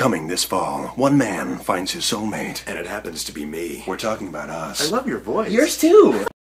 Coming this fall, one man finds his soulmate, and it happens to be me. We're talking about us. I love your voice. Yours too.